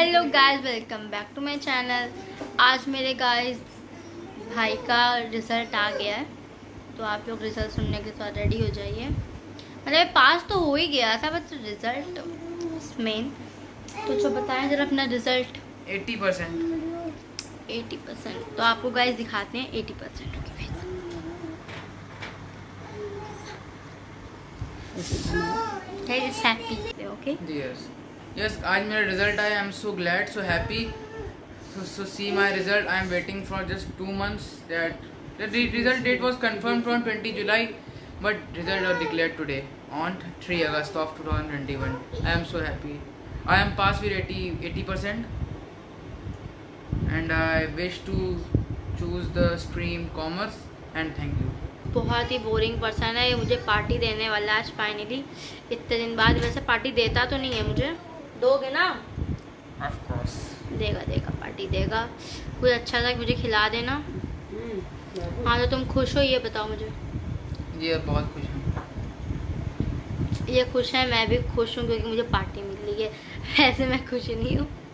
Hello guys, welcome back to my channel. आज मेरे guys भाई का रिज़ल्ट आ गया है, तो आप लोग रिज़ल्ट सुनने के साथ रेडी हो जाइए। मतलब पास तो हो ही गया था, बट रिज़ल्ट मेन। तो जो बताएं जरा अपना रिज़ल्ट। 80%। तो आपको गाइस दिखाते हैं 80% हैप्पी। ओके Yes, आज मेरा रिजल्ट आया। I am so glad, so happy so see my result. I am waiting for just 2 months that the result date was confirmed from 20 July, but result was declared today on 3 August of 2021. I am so happy. I am passed with 80% and I wish to choose the stream commerce and thank you. बहुत ही boring person है ये, मुझे party देने वाला आज finally इतने दिन बाद। वैसे पार्टी देता तो नहीं है मुझे, दोगे ना? Of course. देगा पार्टी देगा। कुछ अच्छा सा मुझे खिला देना। हाँ तो तुम खुश हो ये बताओ मुझे। ये बहुत खुश हूँ। ये खुश है, मैं भी खुश हूँ क्योंकि मुझे पार्टी मिल रही है। वैसे मैं खुश नहीं हूँ।